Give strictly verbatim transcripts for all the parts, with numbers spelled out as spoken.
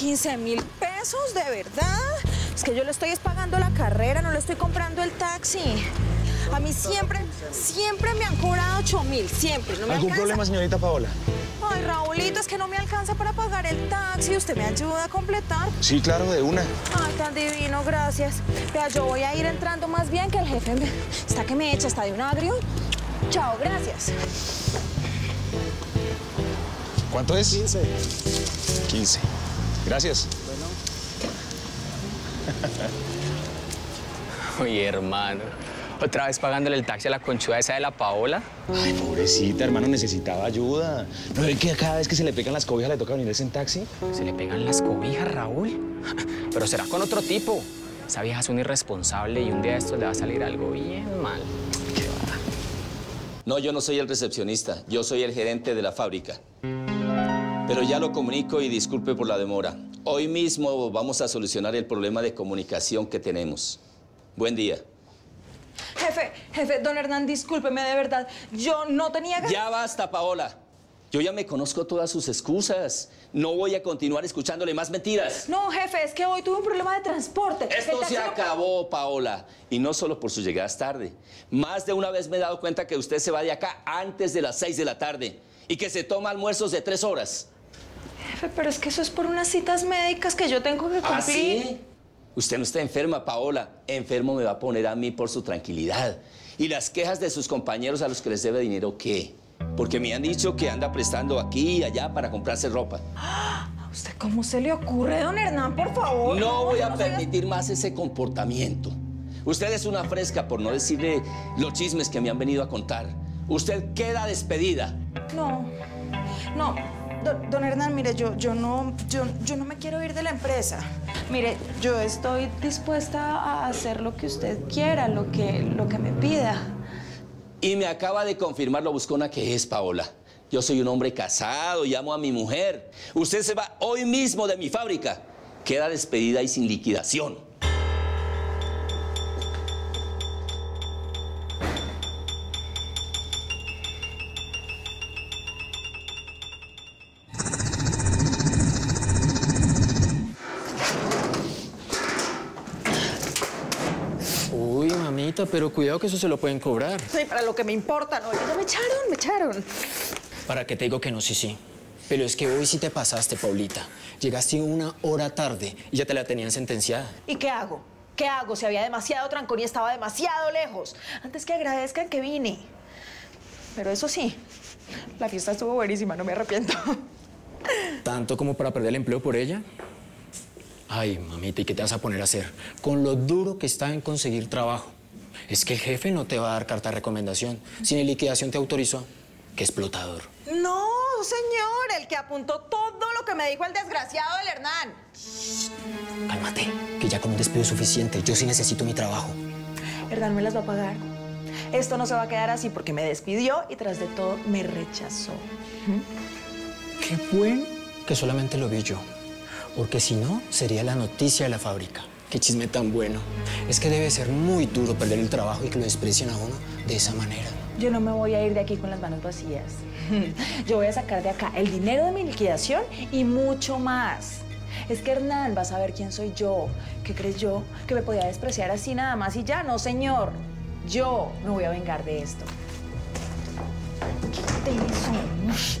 quince mil pesos, ¿de verdad? Es que yo le estoy pagando la carrera, no le estoy comprando el taxi. A mí siempre, siempre me han cobrado ocho mil, siempre. No me ¿Algún alcanza. problema, señorita Paola? Ay, Raulito, es que no me alcanza para pagar el taxi. ¿Usted me ayuda a completar? Sí, claro, de una. Ay, tan divino, gracias. Vea, yo voy a ir entrando más bien, que el jefe me... está que me echa, está de un agrio. Chao, gracias. ¿Cuánto es? quince. quince. Gracias. Oye, hermano, ¿otra vez pagándole el taxi a la conchuda esa de la Paola? Ay, pobrecita, hermano, necesitaba ayuda. ¿No ve que cada vez que se le pegan las cobijas le toca venirse en taxi? ¿Se le pegan las cobijas, Raúl? Pero será con otro tipo. Esa vieja es un irresponsable y un día de estos le va a salir algo bien mal. ¿Qué va? No, yo no soy el recepcionista. Yo soy el gerente de la fábrica. Pero ya lo comunico y disculpe por la demora. Hoy mismo vamos a solucionar el problema de comunicación que tenemos. Buen día. Jefe, jefe, don Hernán, discúlpeme, de verdad. Yo no tenía ganas... Ya basta, Paola. Yo ya me conozco todas sus excusas. No voy a continuar escuchándole más mentiras. No, jefe, es que hoy tuve un problema de transporte. Esto El se taxi- acabó, Paola. Y no solo por sus llegadas tarde. Más de una vez me he dado cuenta que usted se va de acá antes de las seis de la tarde y que se toma almuerzos de tres horas. Jefe, pero es que eso es por unas citas médicas que yo tengo que cumplir. ¿Ah, sí? Usted no está enferma, Paola. Enfermo me va a poner a mí por su tranquilidad. ¿Y las quejas de sus compañeros a los que les debe dinero qué? Porque me han dicho que anda prestando aquí y allá para comprarse ropa. ¿A usted cómo se le ocurre, don Hernán? Por favor. No voy yo a no soy- permitir más ese comportamiento. Usted es una fresca, por no decirle los chismes que me han venido a contar. Usted queda despedida. No, no. Don, don Hernán, mire, yo, yo, no, yo, yo no me quiero ir de la empresa. Mire, yo estoy dispuesta a hacer lo que usted quiera, lo que, lo que me pida. Y me acaba de confirmar lo buscona que es, Paola. Yo soy un hombre casado y amo a mi mujer. Usted se va hoy mismo de mi fábrica. Queda despedida y sin liquidación. Uy, mamita, pero cuidado que eso se lo pueden cobrar. Sí, para lo que me importa, ¿no? Ya me echaron, me echaron. ¿Para qué te digo que no? Sí, sí. Pero es que hoy sí te pasaste, Paulita. Llegaste una hora tarde y ya te la tenían sentenciada. ¿Y qué hago? ¿Qué hago? Si había demasiado trancón y estaba demasiado lejos. Antes que agradezcan que vine. Pero eso sí, la fiesta estuvo buenísima, no me arrepiento. ¿Tanto como para perder el empleo por ella? Ay, mamita, ¿y qué te vas a poner a hacer? Con lo duro que está en conseguir trabajo. Es que el jefe no te va a dar carta de recomendación. Si ni liquidación te autorizó. ¡Qué explotador! No, señor, el que apuntó todo lo que me dijo el desgraciado del Hernán. Cálmate, que ya con un despido es suficiente. Yo sí necesito mi trabajo. Hernán me las va a pagar. Esto no se va a quedar así porque me despidió y tras de todo me rechazó. Qué bueno que solamente lo vi yo. Porque si no, sería la noticia de la fábrica. Qué chisme tan bueno. Es que debe ser muy duro perder el trabajo y que lo desprecien a uno de esa manera. Yo no me voy a ir de aquí con las manos vacías. Yo voy a sacar de acá el dinero de mi liquidación y mucho más. Es que Hernán va a saber quién soy yo. ¿Qué crees yo? ¿Que me podía despreciar así nada más y ya? No, señor. Yo me voy a vengar de esto. Quítate eso.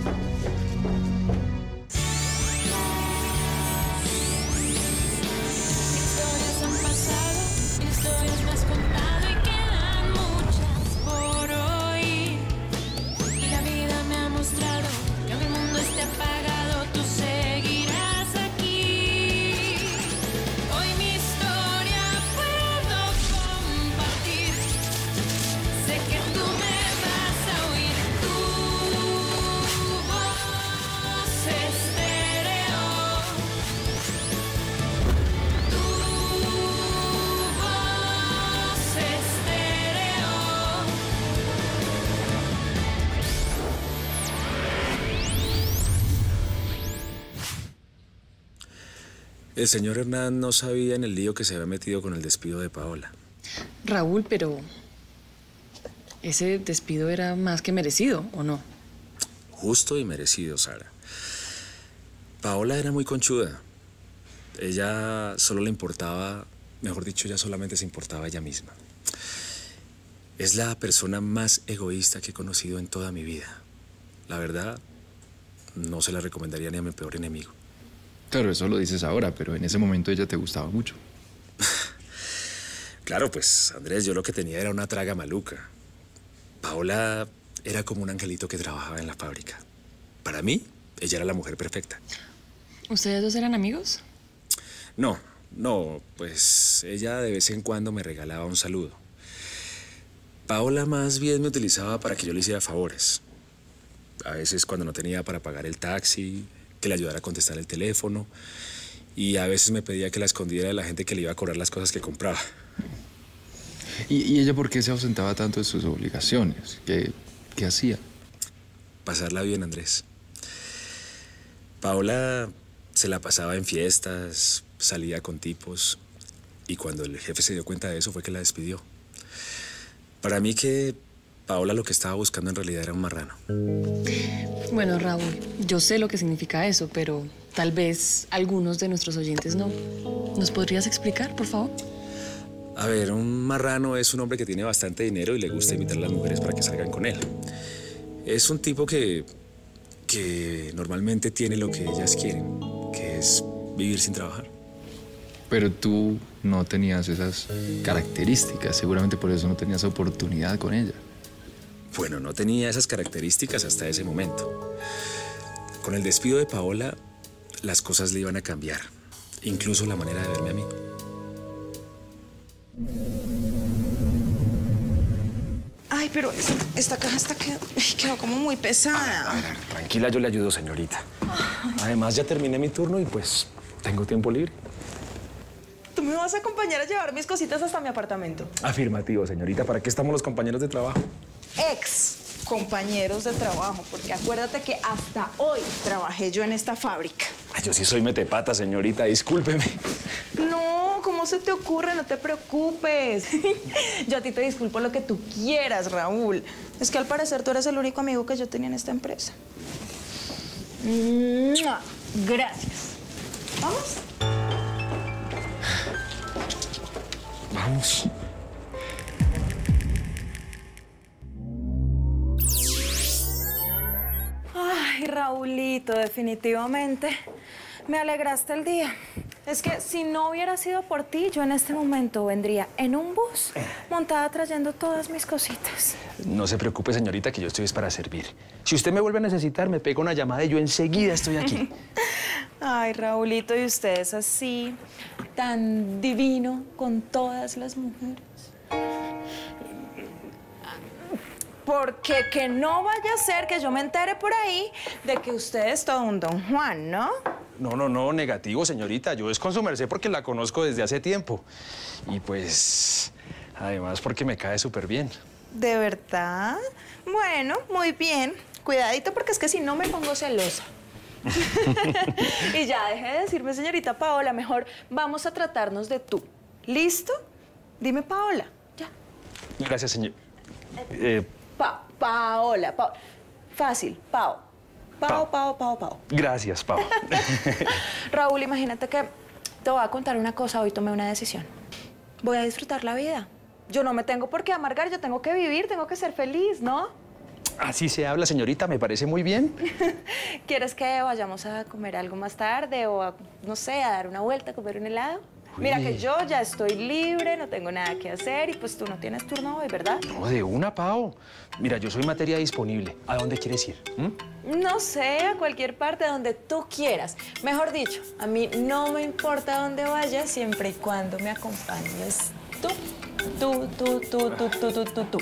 Historias han pasado, historias me has contado y quedan muchas por hoy. Y la vida me ha mostrado que aunque el mundo esté apagado, tú seguirás aquí. Hoy mi historia puedo compartir. Sé que tú me vas a oír. Tu voz estéreo. Tu voz estéreo. El señor Hernán no sabía en el lío que se había metido con el despido de Paola. Raúl, pero ese despido era más que merecido, ¿o no? Justo y merecido, Sara. Paola era muy conchuda Ella solo le importaba, mejor dicho, ella solamente se importaba a ella misma. Es la persona más egoísta que he conocido en toda mi vida. La verdad, no se la recomendaría ni a mi peor enemigo. Claro, eso lo dices ahora, pero en ese momento ella te gustaba mucho. Claro, pues, Andrés, yo lo que tenía era una traga maluca. Paola era como un angelito que trabajaba en la fábrica. Para mí, ella era la mujer perfecta. ¿Ustedes dos eran amigos? No, no, pues ella de vez en cuando me regalaba un saludo. Paola más bien me utilizaba para que yo le hiciera favores. A veces cuando no tenía para pagar el taxi, que le ayudara a contestar el teléfono. Y a veces me pedía que la escondiera de la gente que le iba a cobrar las cosas que compraba. ¿Y, y ella por qué se ausentaba tanto de sus obligaciones? ¿Qué, qué hacía? Pasarla bien, Andrés. Paola se la pasaba en fiestas, salía con tipos. Y cuando el jefe se dio cuenta de eso fue que la despidió. Para mí que Paola lo que estaba buscando en realidad era un marrano. Bueno, Raúl, yo sé lo que significa eso, pero tal vez algunos de nuestros oyentes no. ¿Nos podrías explicar, por favor? A ver, un marrano es un hombre que tiene bastante dinero y le gusta invitar a las mujeres para que salgan con él. Es un tipo que, que normalmente tiene lo que ellas quieren, que es vivir sin trabajar. Pero tú no tenías esas características, seguramente por eso no tenías oportunidad con ella. Bueno, no tenía esas características hasta ese momento. Con el despido de Paola, las cosas le iban a cambiar, incluso la manera de verme a mí. Ay, pero esta, esta caja está quedó, quedó como muy pesada. A ver, tranquila, yo le ayudo, señorita. Además, ya terminé mi turno y pues tengo tiempo libre. ¿Tú me vas a acompañar a llevar mis cositas hasta mi apartamento? Afirmativo, señorita. ¿Para qué estamos los compañeros de trabajo? Ex compañeros de trabajo, porque acuérdate que hasta hoy trabajé yo en esta fábrica. Ay, yo sí soy metepata, señorita, discúlpeme. No, ¿cómo se te ocurre? No te preocupes. Yo a ti te disculpo lo que tú quieras, Raúl. Es que al parecer tú eres el único amigo que yo tenía en esta empresa. ¡Mua! Gracias. ¿Vamos? Vamos. Ay, Raulito, definitivamente me alegraste el día. Es que si no hubiera sido por ti, yo en este momento vendría en un bus montada trayendo todas mis cositas. No se preocupe, señorita, que yo estoy para servir. Si usted me vuelve a necesitar, me pega una llamada y yo enseguida estoy aquí. Ay, Raulito, y usted es así, tan divino con todas las mujeres. Porque que no vaya a ser que yo me entere por ahí de que usted es todo un don Juan, ¿no? No, no, no, negativo, señorita. Yo es con su merced porque la conozco desde hace tiempo. Y pues, además porque me cae súper bien. ¿De verdad? Bueno, muy bien. Cuidadito porque es que si no me pongo celosa. Y ya deje de decirme, señorita Paola, mejor vamos a tratarnos de tú. ¿Listo? Dime Paola, ya. Gracias, señor. Eh, Pa Paola, pa fácil, Pao. Pao, Pao, Pao, Pao. gracias, Pau. Raúl, imagínate que te voy a contar una cosa. Hoy tomé una decisión. Voy a disfrutar la vida. Yo no me tengo por qué amargar, yo tengo que vivir, tengo que ser feliz, ¿no? Así se habla, señorita, me parece muy bien. ¿Quieres que vayamos a comer algo más tarde o, a, no sé, a dar una vuelta, a comer un helado? Uy. Mira que yo ya estoy libre, no tengo nada que hacer y pues tú no tienes turno hoy, ¿verdad? No, de una, Pau. Mira, yo soy materia disponible. ¿A dónde quieres ir? ¿Mm? No sé, a cualquier parte donde tú quieras. Mejor dicho, a mí no me importa dónde vayas siempre y cuando me acompañes tú. Tú, tú, tú, tú, tú, tú, tú, tú.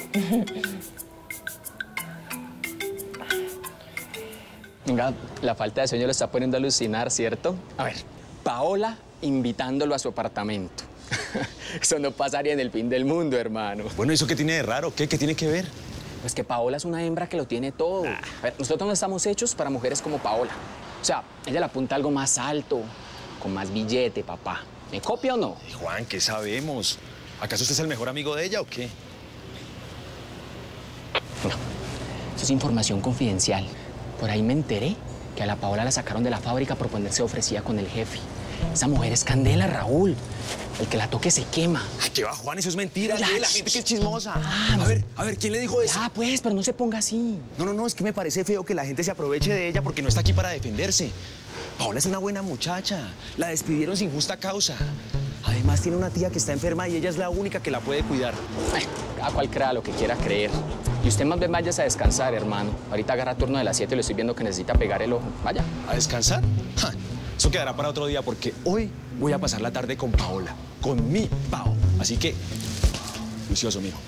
Venga, la falta de sueño lo está poniendo a alucinar, ¿cierto? A ver, Paola invitándolo a su apartamento. Eso no pasaría en el fin del mundo, hermano. Bueno, ¿eso qué tiene de raro? ¿Qué? ¿Qué tiene que ver? Pues que Paola es una hembra que lo tiene todo. A ver, nosotros no estamos hechos para mujeres como Paola. O sea, ella le apunta a algo más alto, con más billete, papá. ¿Me copia o no? Ay, Juan, ¿qué sabemos? ¿Acaso usted es el mejor amigo de ella o qué? No, eso es información confidencial. Por ahí me enteré que a la Paola la sacaron de la fábrica por ponerse ofrecida con el jefe. Esa mujer es candela, Raúl. El que la toque se quema. Ay, ¿qué va, Juan? Eso es mentira. Ya, La gente que es chismosa. Ah, a ver, a ver, ¿quién le dijo eso? Ah, pues, pero no se ponga así. No, no, no, es que me parece feo que la gente se aproveche de ella porque no está aquí para defenderse. Paola es una buena muchacha. La despidieron sin justa causa. Además, tiene una tía que está enferma y ella es la única que la puede cuidar. Ay, cada cual crea lo que quiera creer. Y usted más bien váyase a descansar, hermano. Ahorita agarra turno de las siete y le estoy viendo que necesita pegar el ojo. Vaya. ¿A descansar? Ja, eso quedará para otro día porque hoy voy a pasar la tarde con Paola. Con mi Pao. Así que, juicioso, mijo.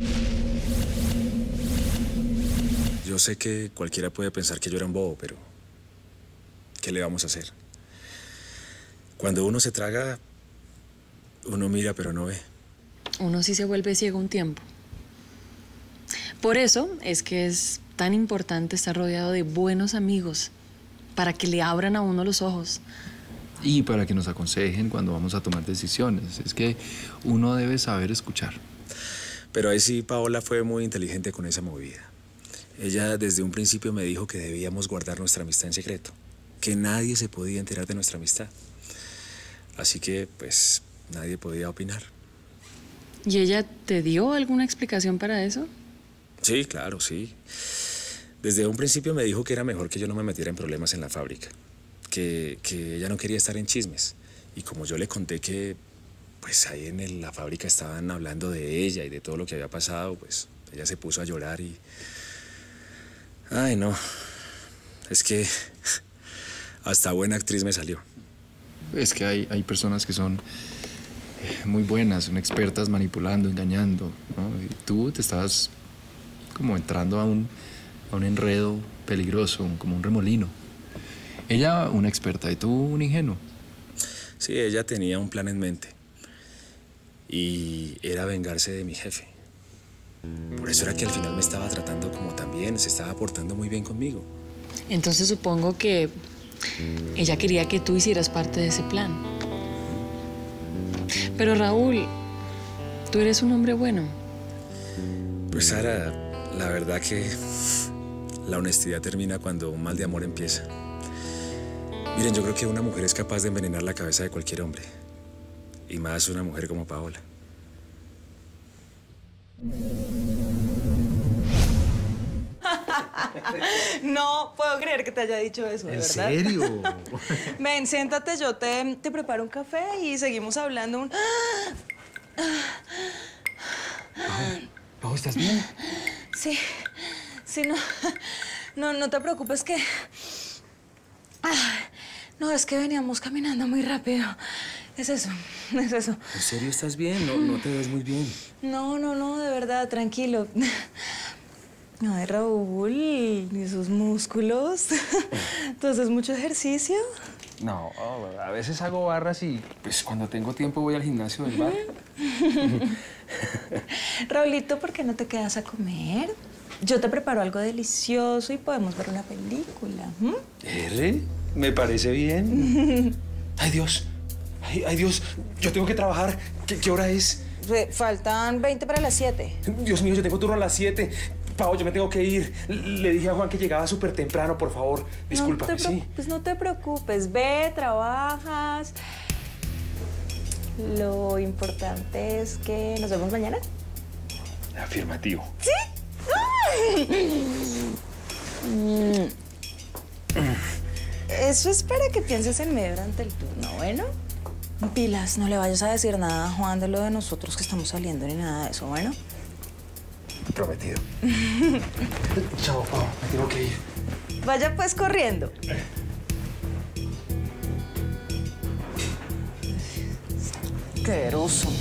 Yo sé que cualquiera puede pensar que yo era un bobo, pero ¿qué le vamos a hacer? Cuando uno se traga, uno mira pero no ve. Uno sí se vuelve ciego un tiempo. Por eso es que es tan importante estar rodeado de buenos amigos para que le abran a uno los ojos. Y para que nos aconsejen cuando vamos a tomar decisiones. Es que uno debe saber escuchar. Pero ahí sí, Paola fue muy inteligente con esa movida. Ella desde un principio me dijo que debíamos guardar nuestra amistad en secreto, que nadie se podía enterar de nuestra amistad. Así que, pues, nadie podía opinar. ¿Y ella te dio alguna explicación para eso? Sí, claro, sí. Desde un principio me dijo que era mejor que yo no me metiera en problemas en la fábrica, que, que ella no quería estar en chismes. Y como yo le conté que, pues, ahí en el- la fábrica estaban hablando de ella y de todo lo que había pasado, pues, ella se puso a llorar y... Ay, no. Es que hasta buena actriz me salió. Es que hay, hay personas que son eh, muy buenas, son expertas manipulando, engañando, ¿no? Y tú te estabas como entrando a un, a un enredo peligroso, un- como un remolino. Ella una experta y tú un ingenuo. Sí, ella tenía un plan en mente. Y era vengarse de mi jefe. Por eso era que al final me estaba tratando como tan bien, se estaba portando muy bien conmigo. Entonces supongo que ella quería que tú hicieras parte de ese plan. Pero Raúl, tú eres un hombre bueno. Pues Sara, la verdad que la honestidad termina cuando un mal de amor empieza. Miren, yo creo que una mujer es capaz de envenenar la cabeza de cualquier hombre. Y más una mujer como Paola. No puedo creer que te haya dicho eso, de ¿En verdad. serio? Ven, siéntate, yo te, te preparo un café y seguimos hablando un... Pao, ¿estás bien? Sí, sí, no, no, no te preocupes que... Ah, no, es que veníamos caminando muy rápido. Es eso, es eso. ¿En serio estás bien? No, no te ves muy bien. No, no, no, de verdad, tranquilo. Ay, Raúl, ¿y esos músculos? ¿Tú haces mucho ejercicio? No, a veces hago barras y pues cuando tengo tiempo voy al gimnasio del bar. Raulito, ¿por qué no te quedas a comer? Yo te preparo algo delicioso y podemos ver una película. ¿M? ¿R? Me parece bien. Ay, Dios. Ay, ay, Dios. Yo tengo que trabajar. ¿Qué, qué hora es? Re- Faltan veinte para las siete. Dios mío, yo tengo turno a las siete. Pao, yo me tengo que ir. Le dije a Juan que llegaba súper temprano, por favor. Discúlpame, no te sí. Pues no te preocupes. Ve, trabajas. Lo importante es que nos vemos mañana. Afirmativo. Mm. Eso es para que pienses en mí durante el turno, ¿bueno? Pilas, no le vayas a decir nada a Juan de lo de nosotros que estamos saliendo ni nada de eso, ¿bueno? Prometido. Chao, Pao. Me tengo que ir. Vaya pues corriendo. Qué eroso.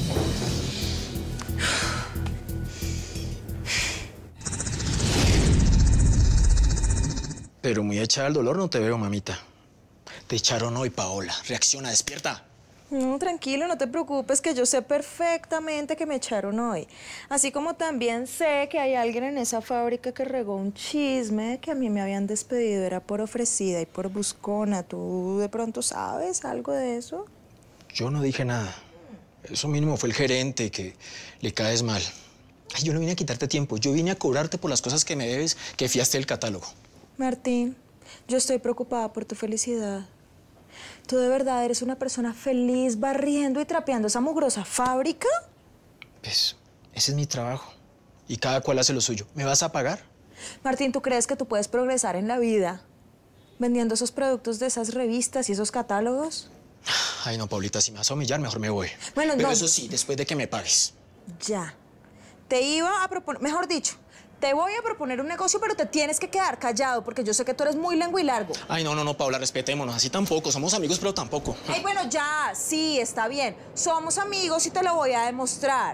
Pero muy echada al dolor no te veo, mamita. Te echaron hoy, Paola. Reacciona, despierta. No, tranquilo, no te preocupes, que yo sé perfectamente que me echaron hoy. Así como también sé que hay alguien en esa fábrica que regó un chisme de que a mí me habían despedido, era por ofrecida y por buscona. ¿Tú de pronto sabes algo de eso? Yo no dije nada. Eso mínimo fue el gerente, que le caes mal. Ay, yo no vine a quitarte tiempo. Yo vine a cobrarte por las cosas que me debes, que fiaste el catálogo. Martín, yo estoy preocupada por tu felicidad. ¿Tú de verdad eres una persona feliz barriendo y trapeando esa mugrosa fábrica? Pues, ese es mi trabajo. Y cada cual hace lo suyo. ¿Me vas a pagar? Martín, ¿tú crees que tú puedes progresar en la vida vendiendo esos productos de esas revistas y esos catálogos? Ay, no, Paulita, si me vas a humillar, mejor me voy. Bueno, Pero no. eso sí, después de que me pagues. Ya. Te iba a proponer, mejor dicho, te voy a proponer un negocio, pero te tienes que quedar callado porque yo sé que tú eres muy lengua y largo. Ay, no, no, no, Paula, respetémonos. Así tampoco. Somos amigos, pero tampoco. Ay, bueno, ya, sí, está bien. Somos amigos y te lo voy a demostrar.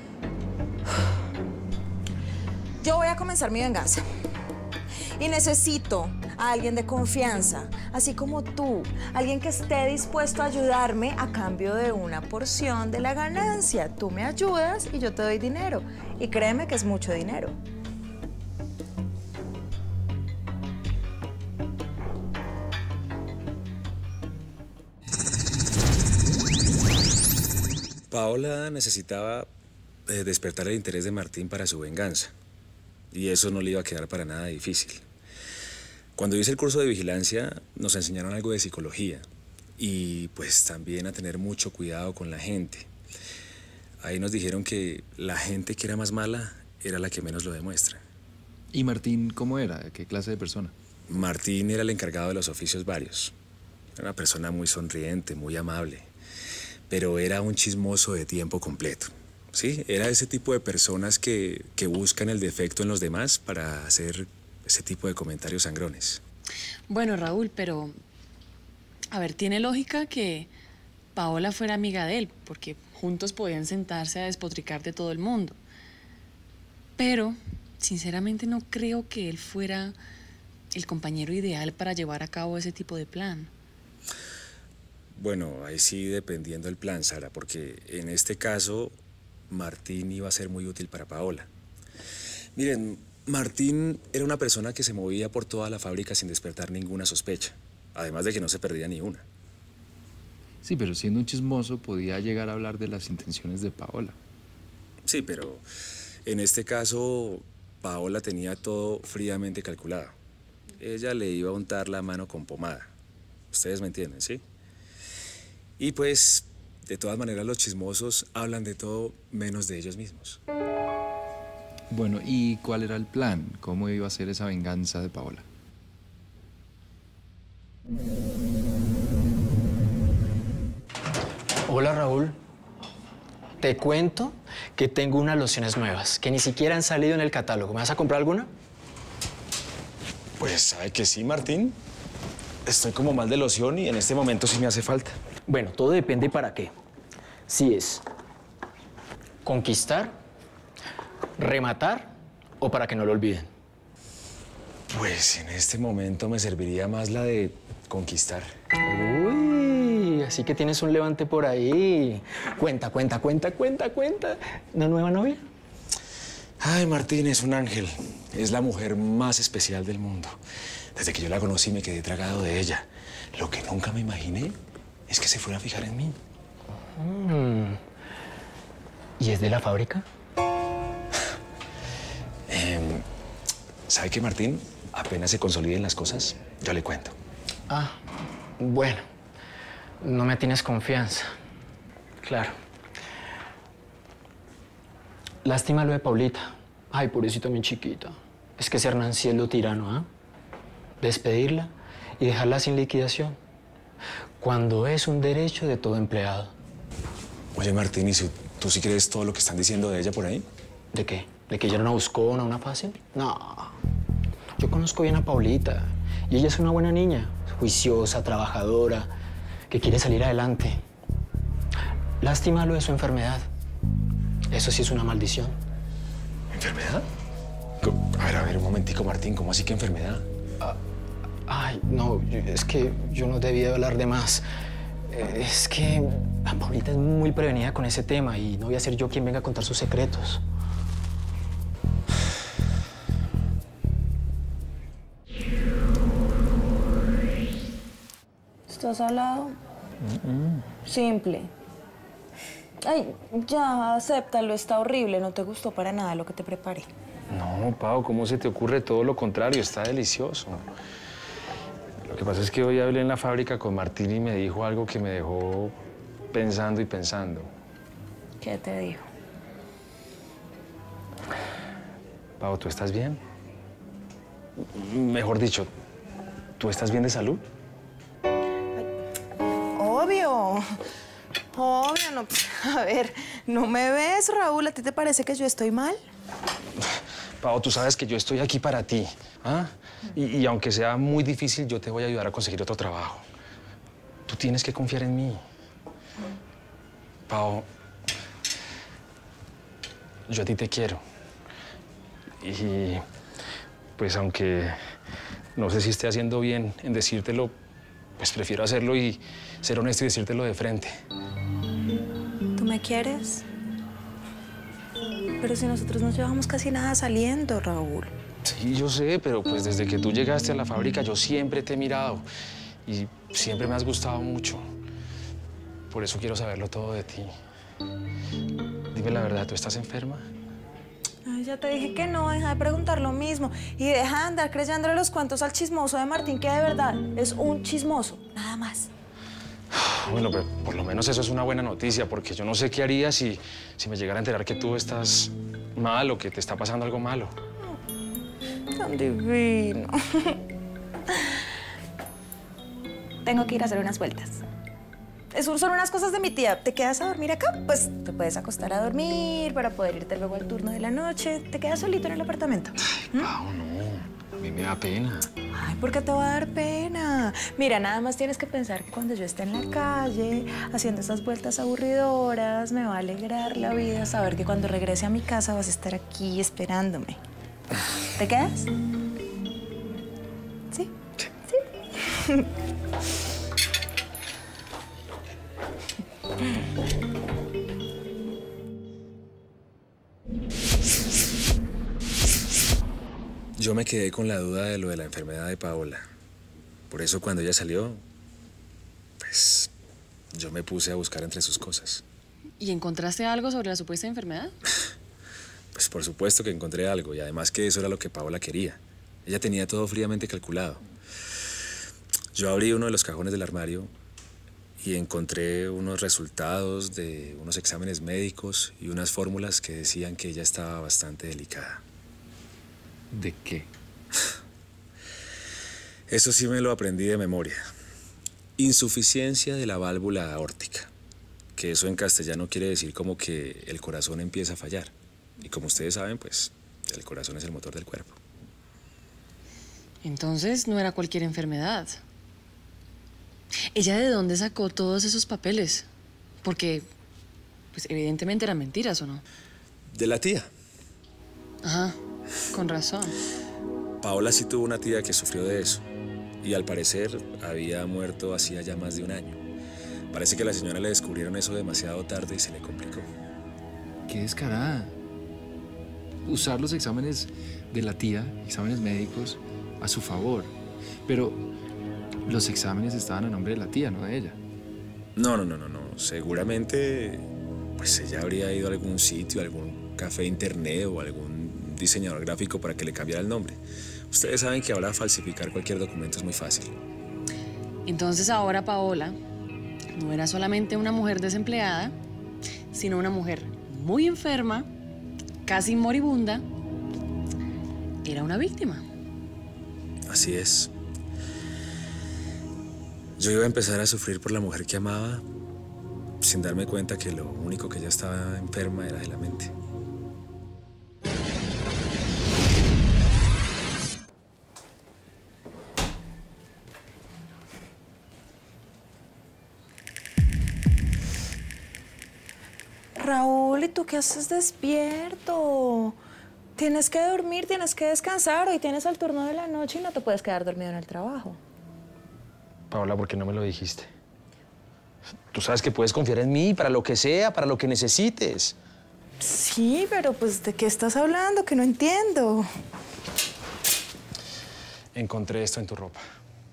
Yo voy a comenzar mi venganza. Y necesito a alguien de confianza, así como tú. Alguien que esté dispuesto a ayudarme a cambio de una porción de la ganancia. Tú me ayudas y yo te doy dinero. Y créeme que es mucho dinero. Paola necesitaba eh, despertar el interés de Martín para su venganza. Y eso no le iba a quedar para nada difícil. Cuando hice el curso de vigilancia, nos enseñaron algo de psicología. Y pues también a tener mucho cuidado con la gente. Ahí nos dijeron que la gente que era más mala era la que menos lo demuestra. ¿Y Martín cómo era? ¿Qué clase de persona? Martín era el encargado de los oficios varios. Era una persona muy sonriente, muy amable. Pero era un chismoso de tiempo completo. Sí, era ese tipo de personas que, que buscan el defecto en los demás para hacer ese tipo de comentarios sangrones. Bueno, Raúl, pero... A ver, tiene lógica que Paola fuera amiga de él, porque juntos podían sentarse a despotricar de todo el mundo. Pero, sinceramente, no creo que él fuera el compañero ideal para llevar a cabo ese tipo de plan. Bueno, ahí sí dependiendo del plan, Sara, porque en este caso Martín iba a ser muy útil para Paola. Miren, Martín era una persona que se movía por toda la fábrica sin despertar ninguna sospecha, además de que no se perdía ni una. Sí, pero siendo un chismoso podía llegar a hablar de las intenciones de Paola. Sí, pero en este caso Paola tenía todo fríamente calculado. Ella le iba a untar la mano con pomada. Ustedes me entienden, ¿sí? Y pues, de todas maneras, los chismosos hablan de todo menos de ellos mismos. Bueno, ¿y cuál era el plan? ¿Cómo iba a ser esa venganza de Paola? Hola, Raúl. Te cuento que tengo unas lociones nuevas que ni siquiera han salido en el catálogo. ¿Me vas a comprar alguna? Pues, ¿sabe que sí, Martín? Estoy como mal de loción y en este momento sí me hace falta. Bueno, todo depende para qué. Si es conquistar, rematar o para que no lo olviden. Pues en este momento me serviría más la de conquistar. Uy, así que tienes un levante por ahí. Cuenta, cuenta, cuenta, cuenta, cuenta. ¿Una nueva novia? Ay, Martín es un ángel. Es la mujer más especial del mundo. Desde que yo la conocí me quedé tragado de ella. Lo que nunca me imaginé es que se fuera a fijar en mí. Mm. ¿Y es de la fábrica? eh, ¿Sabe qué, Martín? Apenas se consoliden las cosas, yo le cuento. Ah, bueno. No me tienes confianza. Claro. Lástima lo de Paulita. Ay, pobrecita mi chiquita. Es que ese Hernán sí es lo tirano, ¿ah? Despedirla y dejarla sin liquidación, cuando es un derecho de todo empleado. Oye, Martín, ¿y si tú sí crees todo lo que están diciendo de ella por ahí? ¿De qué? ¿De que ella era una buscona, una fácil? No. Yo conozco bien a Paulita y ella es una buena niña, juiciosa, trabajadora, que quiere salir adelante. Lástima lo de su enfermedad. Eso sí es una maldición. ¿Enfermedad? A ver, a ver, un momentico, Martín, ¿cómo así que enfermedad? Ah, ay, no, yo- es que yo no debía hablar de más. Eh, Es que a Paulita es muy prevenida con ese tema y no voy a ser yo quien venga a contar sus secretos. ¿Estás al lado? Simple. Ay, ya, acéptalo, está horrible, no te gustó para nada lo que te preparé. No, Pau, ¿cómo se te ocurre? Todo lo contrario, está delicioso. Lo que pasa es que hoy hablé en la fábrica con Martín y me dijo algo que me dejó pensando y pensando. ¿Qué te dijo? Pau, ¿tú estás bien? Mejor dicho, ¿tú estás bien de salud? Obvio. Obvio, no. A ver, ¿no me ves, Raúl? ¿A ti te parece que yo estoy mal? Pau, tú sabes que yo estoy aquí para ti, ¿ah? Y, y aunque sea muy difícil, yo te voy a ayudar a conseguir otro trabajo. Tú tienes que confiar en mí. Pau, yo a ti te quiero. Y pues aunque no sé si esté haciendo bien en decírtelo, pues prefiero hacerlo y ser honesto y decírtelo de frente. ¿Tú me quieres? Pero si nosotros no llevamos casi nada saliendo, Raúl. Sí, yo sé, pero pues desde que tú llegaste a la fábrica yo siempre te he mirado y siempre me has gustado mucho. Por eso quiero saberlo todo de ti. Dime la verdad, ¿tú estás enferma? Ay, ya te dije que no, deja de preguntar lo mismo. Y deja de andar creyéndole los cuentos al chismoso de Martín, que de verdad es un chismoso, nada más. Bueno, pero por lo menos eso es una buena noticia, porque yo no sé qué haría si, si me llegara a enterar que tú estás mal o que te está pasando algo malo. Tan divino. Tengo que ir a hacer unas vueltas. Eso son unas cosas de mi tía. ¿Te quedas a dormir acá? Pues te puedes acostar a dormir para poder irte luego al turno de la noche. Te quedas solito en el apartamento. Ay, Pau, no. A mí me da pena. Ay, ¿por qué te va a dar pena? Mira, nada más tienes que pensar que cuando yo esté en la calle, haciendo esas vueltas aburridoras, me va a alegrar la vida saber que cuando regrese a mi casa vas a estar aquí esperándome. ¿Te quedas? ¿Sí? Sí. Yo me quedé con la duda de lo de la enfermedad de Paola. Por eso cuando ella salió, pues yo me puse a buscar entre sus cosas. ¿Y encontraste algo sobre la supuesta enfermedad? Pues por supuesto que encontré algo y además que eso era lo que Paola quería. Ella tenía todo fríamente calculado. Yo abrí uno de los cajones del armario y encontré unos resultados de unos exámenes médicos y unas fórmulas que decían que ella estaba bastante delicada. ¿De qué? Eso sí me lo aprendí de memoria. Insuficiencia de la válvula aórtica, que eso en castellano quiere decir como que el corazón empieza a fallar. Y como ustedes saben, pues el corazón es el motor del cuerpo. Entonces no era cualquier enfermedad. ¿Ella de dónde sacó todos esos papeles? Porque, pues evidentemente eran mentiras, ¿o no? De la tía. Ajá, con razón. Paola sí tuvo una tía que sufrió de eso. Y al parecer había muerto hacía ya más de un año. Parece que a la señora le descubrieron eso demasiado tarde y se le complicó. Qué descarada. Usar los exámenes de la tía, exámenes médicos, a su favor. Pero los exámenes estaban a nombre de la tía, no de ella. No, no, no, no, no. Seguramente, pues ella habría ido a algún sitio, a algún café internet o algún diseñador gráfico para que le cambiara el nombre. Ustedes saben que ahora falsificar cualquier documento es muy fácil. Entonces ahora Paola no era solamente una mujer desempleada, sino una mujer muy enferma, casi moribunda. Era una víctima. Así es. Yo iba a empezar a sufrir por la mujer que amaba sin darme cuenta que lo único que ella estaba enferma era de la mente. Raúl, ¿y tú qué haces despierto? Tienes que dormir, tienes que descansar. Hoy tienes el turno de la noche y no te puedes quedar dormido en el trabajo. Paola, ¿por qué no me lo dijiste? Tú sabes que puedes confiar en mí para lo que sea, para lo que necesites. Sí, pero pues, ¿de qué estás hablando? Que no entiendo. Encontré esto en tu ropa.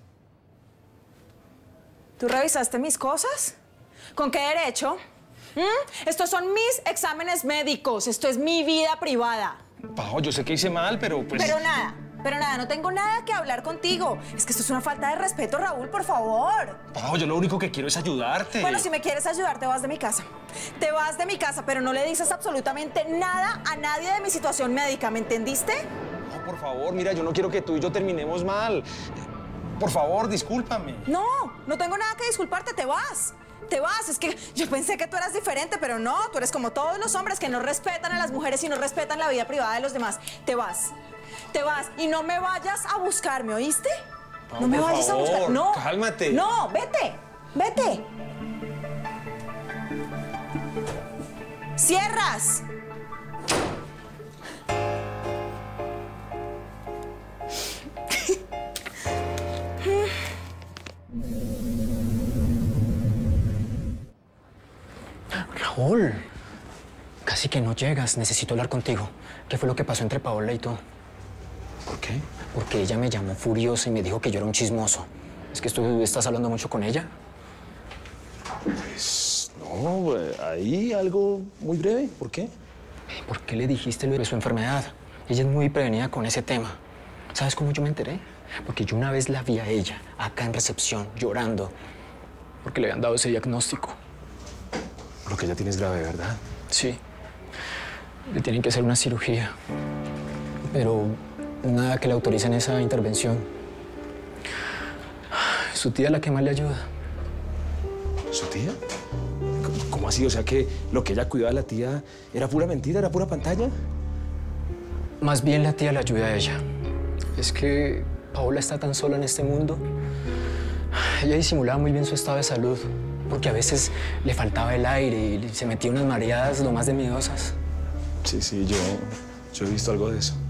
¿Tú revisaste mis cosas? ¿Con qué derecho? ¿Mm? Estos son mis exámenes médicos. Esto es mi vida privada. Pau, yo sé que hice mal, pero pues... Pero nada. Pero nada, no tengo nada que hablar contigo. Es que esto es una falta de respeto, Raúl, por favor. Pao, yo lo único que quiero es ayudarte. Bueno, si me quieres ayudar, te vas de mi casa. Te vas de mi casa, pero no le dices absolutamente nada a nadie de mi situación médica, ¿me entendiste? No, por favor, mira, yo no quiero que tú y yo terminemos mal. Por favor, discúlpame. No, no tengo nada que disculparte, te vas. Te vas, es que yo pensé que tú eras diferente, pero no, tú eres como todos los hombres que no respetan a las mujeres y no respetan la vida privada de los demás. Te vas, te vas y no me vayas a buscar, ¿me oíste? No, no me por vayas favor, a buscar, no. Cálmate. No, vete, vete. ¡Cierras! Raúl, casi que no llegas. Necesito hablar contigo. ¿Qué fue lo que pasó entre Paola y tú? ¿Por qué? Porque ella me llamó furiosa y me dijo que yo era un chismoso. ¿Es que tú estás hablando mucho con ella? Pues no, ahí algo muy breve. ¿Por qué? ¿Por qué le dijiste lo de su enfermedad? Ella es muy prevenida con ese tema. ¿Sabes cómo yo me enteré? Porque yo una vez la vi a ella, acá en recepción, llorando, porque le habían dado ese diagnóstico. Lo que ella tiene es grave, ¿verdad? Sí. Le tienen que hacer una cirugía. Pero nada que le autoricen esa intervención. Su tía es la que más le ayuda. ¿Su tía? ¿Cómo así? O sea que lo que ella cuidaba de la tía era pura mentira, era pura pantalla. Más bien la tía le ayuda a ella. Es que Paola está tan sola en este mundo. Ella disimulaba muy bien su estado de salud, porque a veces le faltaba el aire y se metía unas mareadas lo más de miedosas. Sí, sí, yo, yo he visto algo de eso.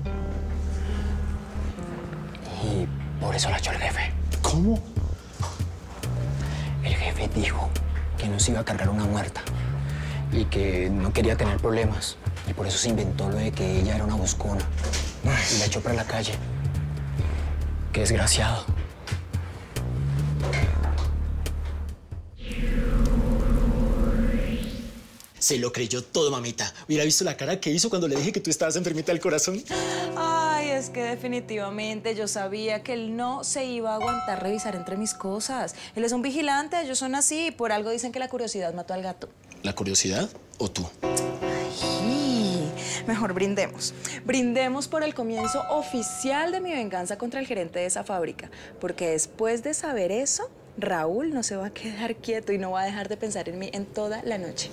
Y por eso la echó el jefe. ¿Cómo? El jefe dijo que no se iba a cargar una muerta y que no quería tener problemas. Y por eso se inventó lo de que ella era una buscona. Y la echó para la calle. Qué desgraciado. Se lo creyó todo, mamita. Hubiera visto la cara que hizo cuando le dije que tú estabas enfermita del corazón. Ay, es que definitivamente yo sabía que él no se iba a aguantar revisar entre mis cosas. Él es un vigilante, ellos son así. Por algo dicen que la curiosidad mató al gato. ¿La curiosidad o tú? Ay, mejor brindemos. Brindemos por el comienzo oficial de mi venganza contra el gerente de esa fábrica. Porque después de saber eso, Raúl no se va a quedar quieto y no va a dejar de pensar en mí en toda la noche.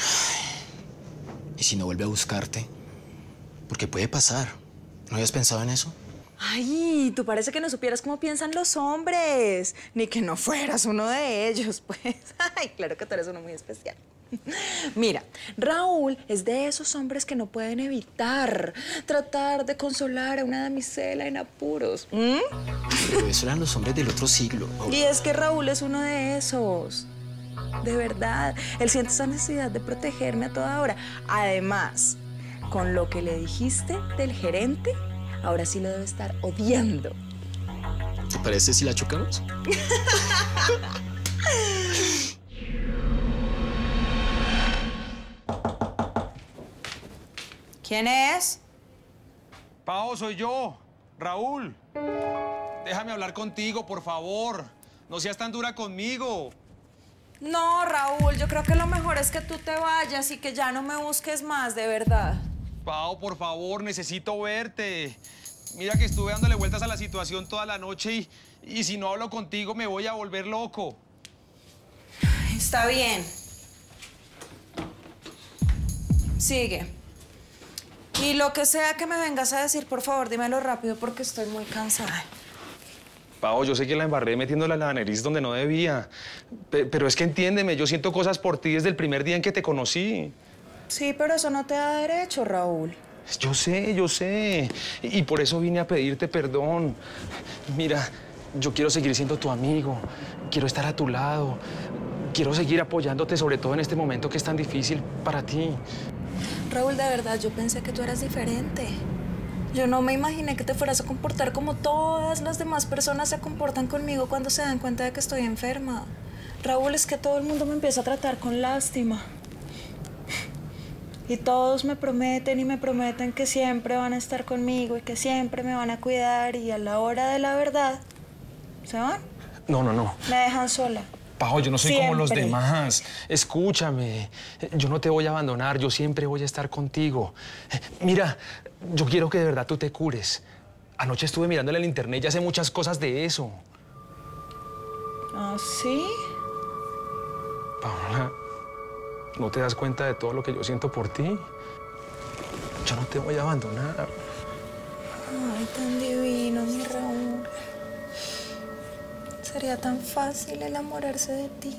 ¿Y si no vuelve a buscarte? Porque puede pasar. ¿No habías pensado en eso? Ay, tú parece que no supieras cómo piensan los hombres. Ni que no fueras uno de ellos, pues. Ay, claro que tú eres uno muy especial. Mira, Raúl es de esos hombres que no pueden evitar tratar de consolar a una damisela en apuros. ¿Mm? Pero eso eran los hombres del otro siglo. Y es que Raúl es uno de esos. De verdad, él siente esa necesidad de protegerme a toda hora. Además, con lo que le dijiste del gerente, ahora sí lo debe estar odiando. ¿Te parece si la chocamos? ¿Quién es? Pao, soy yo, Raúl. Déjame hablar contigo, por favor. No seas tan dura conmigo. No, Raúl, yo creo que lo mejor es que tú te vayas y que ya no me busques más, de verdad. Pao, por favor, necesito verte. Mira que estuve dándole vueltas a la situación toda la noche y, y si no hablo contigo me voy a volver loco. Está bien. Sigue. Y lo que sea que me vengas a decir, por favor, dímelo rápido porque estoy muy cansada. Pao, yo sé que la embarré metiéndola en la nariz donde no debía. Pe- pero es que entiéndeme, yo siento cosas por ti desde el primer día en que te conocí. Sí, pero eso no te da derecho, Raúl. Yo sé, yo sé. Y, y por eso vine a pedirte perdón. Mira, yo quiero seguir siendo tu amigo. Quiero estar a tu lado. Quiero seguir apoyándote, sobre todo en este momento que es tan difícil para ti. Raúl, de verdad, yo pensé que tú eras diferente. Yo no me imaginé que te fueras a comportar como todas las demás personas se comportan conmigo cuando se dan cuenta de que estoy enferma. Raúl, es que todo el mundo me empieza a tratar con lástima. Y todos me prometen y me prometen que siempre van a estar conmigo y que siempre me van a cuidar y a la hora de la verdad, ¿se van? No, no, no. Me dejan sola. Pao, yo no soy como los Siempre. demás. Escúchame. Yo no te voy a abandonar. Yo siempre voy a estar contigo. Mira, yo quiero que de verdad tú te cures. Anoche estuve mirando en el internet y ya sé muchas cosas de eso. ¿Ah, sí? Paola, ¿no te das cuenta de todo lo que yo siento por ti? Yo no te voy a abandonar. Ay, tan divino, mi Raúl. Sería tan fácil enamorarse de ti.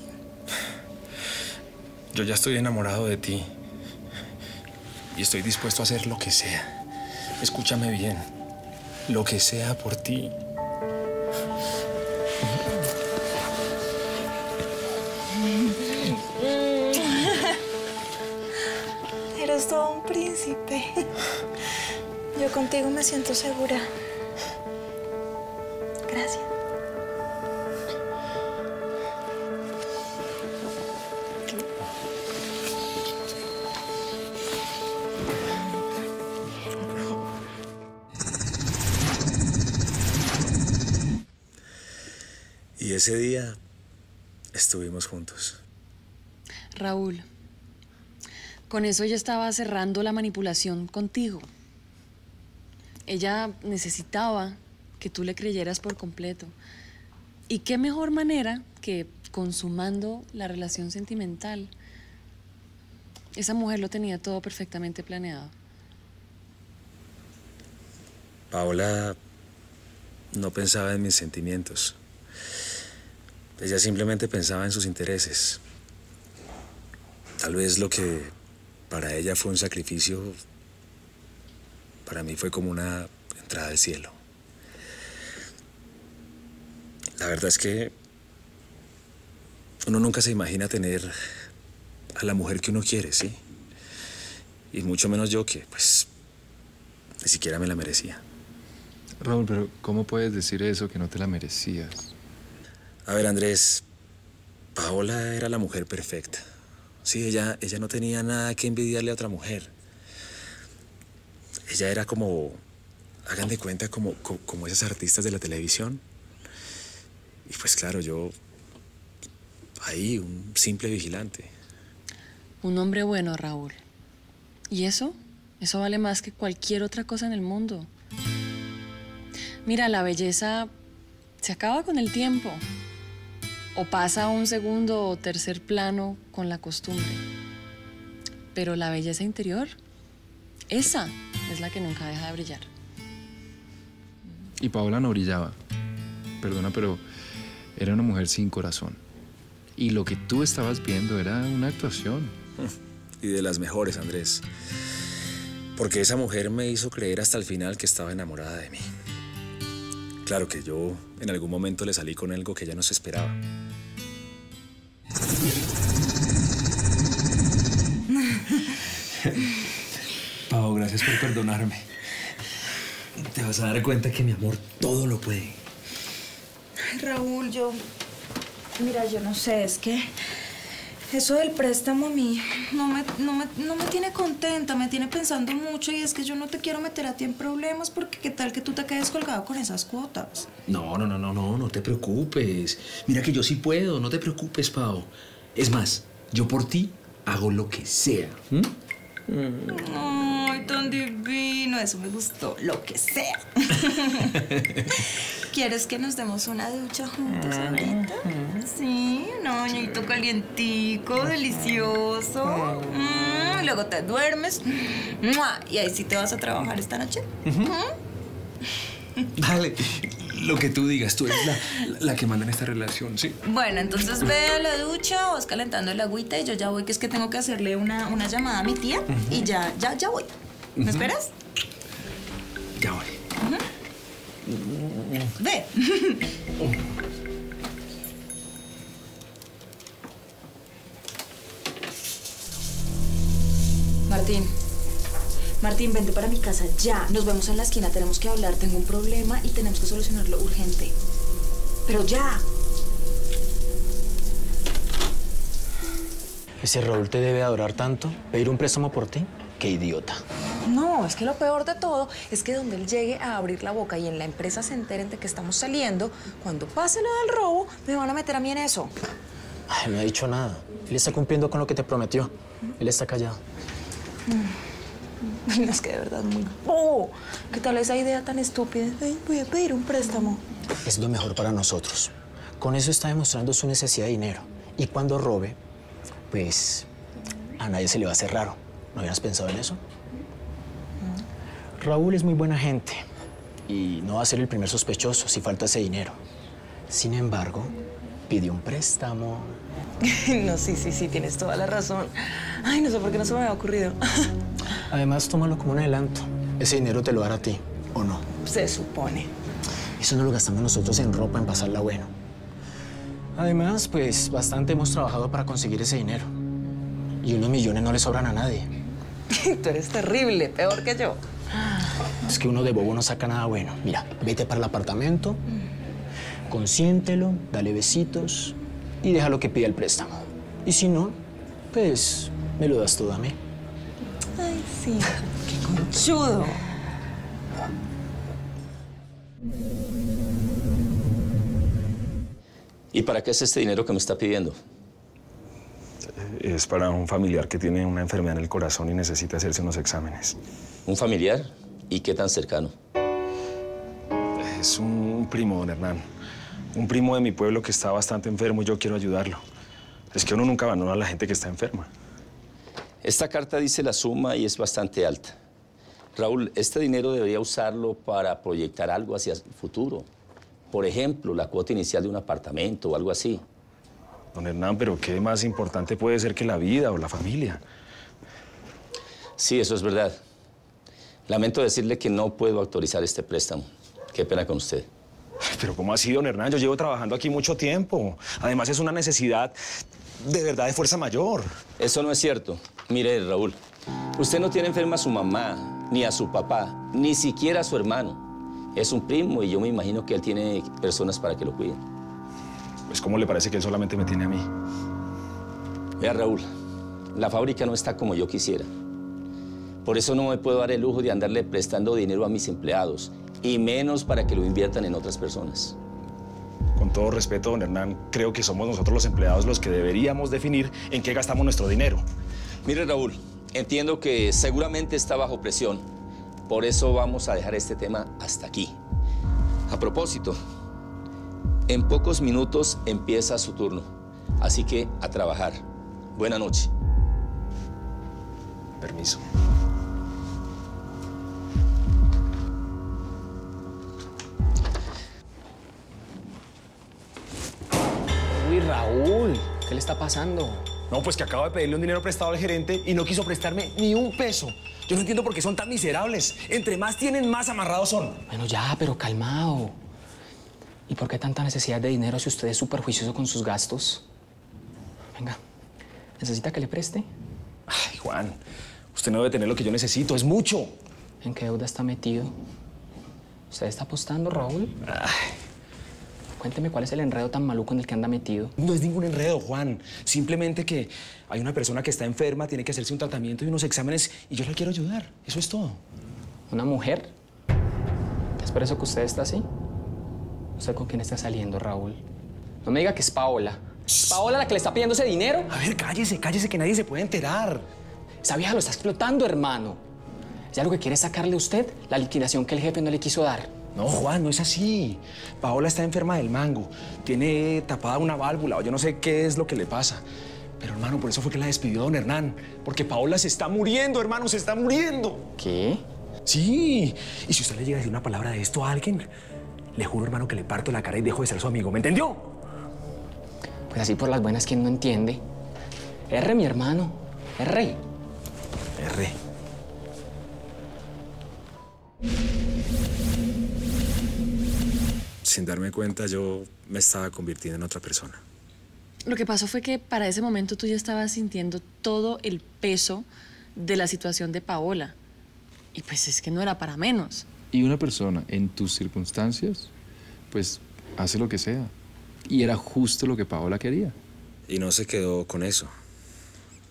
Yo ya estoy enamorado de ti. Y estoy dispuesto a hacer lo que sea. Escúchame bien. Lo que sea por ti. Eres todo un príncipe. Yo contigo me siento segura. Gracias. Y ese día estuvimos juntos. Raúl, con eso ella estaba cerrando la manipulación contigo. Ella necesitaba que tú le creyeras por completo. ¿Y qué mejor manera que consumando la relación sentimental? Esa mujer lo tenía todo perfectamente planeado. Paola no pensaba en mis sentimientos. Ella simplemente pensaba en sus intereses. Tal vez lo que para ella fue un sacrificio, para mí fue como una entrada al cielo. La verdad es que uno nunca se imagina tener a la mujer que uno quiere, ¿sí? Y mucho menos yo que, pues, ni siquiera me la merecía. Raúl, pero ¿cómo puedes decir eso, que no te la merecías? A ver, Andrés, Paola era la mujer perfecta. Sí, ella, ella no tenía nada que envidiarle a otra mujer. Ella era como, hagan de cuenta, como, como, como esas artistas de la televisión. Y pues claro, yo, ahí, un simple vigilante. Un hombre bueno, Raúl. ¿Y eso? Eso vale más que cualquier otra cosa en el mundo. Mira, la belleza se acaba con el tiempo. O pasa a un segundo o tercer plano con la costumbre. Pero la belleza interior, esa es la que nunca deja de brillar. Y Paola no brillaba. Perdona, pero era una mujer sin corazón. Y lo que tú estabas viendo era una actuación. Y de las mejores, Andrés. Porque esa mujer me hizo creer hasta el final que estaba enamorada de mí. Claro que yo en algún momento le salí con algo que ella no se esperaba. Pau, gracias por perdonarme. Te vas a dar cuenta que mi amor todo lo puede. Ay, Raúl, yo... Mira, yo no sé, es que... Eso del préstamo a mí no me, no, me, no me tiene contenta, me tiene pensando mucho y es que yo no te quiero meter a ti en problemas porque qué tal que tú te quedes colgado con esas cuotas. No, no, no, no, no, no te preocupes. Mira que yo sí puedo, no te preocupes, Pau. Es más, yo por ti hago lo que sea. ¿Mm? Ay, tan divino, eso me gustó, lo que sea. ¿Quieres que nos demos una ducha juntos ahorita? Sí, un bañito calientico, delicioso. Mm, luego te duermes. ¡Mua! Y ahí sí te vas a trabajar esta noche. Dale, lo que tú digas, tú eres la, la que manda en esta relación, ¿sí? Bueno, entonces ve a la ducha, vas calentando el agüita y yo ya voy, que es que tengo que hacerle una, una llamada a mi tía y ya, ya, ya voy. ¿Me Ujú. esperas? Ya voy. Ve. Martín. Martín, vente para mi casa ya. Nos vemos en la esquina, tenemos que hablar. Tengo un problema y tenemos que solucionarlo urgente. Pero ya. Ese Raúl te debe adorar tanto. ¿Pedir un préstamo por ti? ¡Qué idiota! No, es que lo peor de todo es que donde él llegue a abrir la boca y en la empresa se enteren de que estamos saliendo, cuando pase lo del robo, me van a meter a mí en eso. Ay, no ha dicho nada. Él está cumpliendo con lo que te prometió. Él está callado. Ay, no, es que de verdad es muy bobo. ¿Qué tal esa idea tan estúpida? Ay, voy a pedir un préstamo. Es lo mejor para nosotros. Con eso está demostrando su necesidad de dinero. Y cuando robe, pues a nadie se le va a hacer raro. ¿No habías pensado en eso? Mm. Raúl es muy buena gente y no va a ser el primer sospechoso si falta ese dinero. Sin embargo, pidió un préstamo. No, sí, sí, sí, tienes toda la razón. Ay, no sé por qué no se me había ocurrido. Además, tómalo como un adelanto. Ese dinero te lo dará a ti, ¿o no? Se supone. Eso no lo gastamos nosotros en ropa, en pasarla bueno. Además, pues, bastante hemos trabajado para conseguir ese dinero. Y unos millones no le sobran a nadie. Tú eres terrible, peor que yo. Es que uno de bobo no saca nada bueno. Mira, vete para el apartamento, consiéntelo, dale besitos y déjalo que pida el préstamo. Y si no, pues me lo das todo a mí. Ay, sí. Qué conchudo. ¿Y para qué es este dinero que me está pidiendo? Es para un familiar que tiene una enfermedad en el corazón y necesita hacerse unos exámenes. ¿Un familiar? ¿Y qué tan cercano? Es un primo, don Hernán. Un primo de mi pueblo que está bastante enfermo y yo quiero ayudarlo. Es que uno nunca abandona a la gente que está enferma. Esta carta dice la suma y es bastante alta. Raúl, este dinero debería usarlo para proyectar algo hacia el futuro. Por ejemplo, la cuota inicial de un apartamento o algo así. Don Hernán, pero ¿qué más importante puede ser que la vida o la familia? Sí, eso es verdad. Lamento decirle que no puedo autorizar este préstamo. Qué pena con usted. Pero ¿cómo así, don Hernán? Yo llevo trabajando aquí mucho tiempo. Además, es una necesidad de verdad de fuerza mayor. Eso no es cierto. Mire, Raúl, usted no tiene enferma a su mamá, ni a su papá, ni siquiera a su hermano. Es un primo y yo me imagino que él tiene personas para que lo cuiden. Pues, ¿cómo le parece que él solamente me tiene a mí? Vea, Raúl, la fábrica no está como yo quisiera. Por eso no me puedo dar el lujo de andarle prestando dinero a mis empleados, y menos para que lo inviertan en otras personas. Con todo respeto, don Hernán, creo que somos nosotros los empleados los que deberíamos definir en qué gastamos nuestro dinero. Mire, Raúl, entiendo que seguramente está bajo presión. Por eso vamos a dejar este tema hasta aquí. A propósito, en pocos minutos empieza su turno. Así que a trabajar. Buena noche. Permiso. Uy, Raúl, ¿qué le está pasando? No, pues que acabo de pedirle un dinero prestado al gerente y no quiso prestarme ni un peso. Yo no entiendo por qué son tan miserables. Entre más tienen, más amarrados son. Bueno, ya, pero calmado. ¿Y por qué tanta necesidad de dinero si usted es súper juicioso con sus gastos? Venga, ¿necesita que le preste? Ay, Juan, usted no debe tener lo que yo necesito, es mucho. ¿En qué deuda está metido? ¿Usted está apostando, Raúl? Ay. Cuénteme cuál es el enredo tan maluco en el que anda metido. No es ningún enredo, Juan. Simplemente que hay una persona que está enferma, tiene que hacerse un tratamiento y unos exámenes y yo la quiero ayudar. Eso es todo. ¿Una mujer? ¿Es por eso que usted está así? ¿Usted con quién está saliendo, Raúl? No me diga que es Paola. ¿Es Paola la que le está pidiendo ese dinero? A ver, cállese, cállese, que nadie se puede enterar. Esa vieja lo está explotando, hermano. Ya lo que quiere es sacarle a usted la liquidación que el jefe no le quiso dar. No, Juan, no es así. Paola está enferma del mango. Tiene tapada una válvula o yo no sé qué es lo que le pasa. Pero, hermano, por eso fue que la despidió don Hernán. Porque Paola se está muriendo, hermano, se está muriendo. ¿Qué? Sí. Y si usted le llega a decir una palabra de esto a alguien, le juro, hermano, que le parto la cara y dejo de ser su amigo. ¿Me entendió? Pues así por las buenas, ¿quién no entiende? R, mi hermano. R. R. Sin darme cuenta, yo me estaba convirtiendo en otra persona. Lo que pasó fue que para ese momento tú ya estabas sintiendo todo el peso de la situación de Paola. Y pues es que no era para menos. Y una persona en tus circunstancias, pues hace lo que sea. Y era justo lo que Paola quería. Y no se quedó con eso.